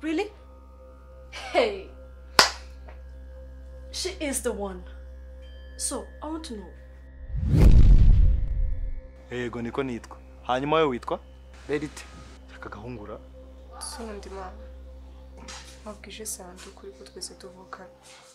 Really? Hey. She is the one. So, I want to know. Yego niko nitwa. Hanyuma wewe witwa? Verite. Yakagahungura. Sundi mama. Wabwije Sandu kuri ko twese tuvukana.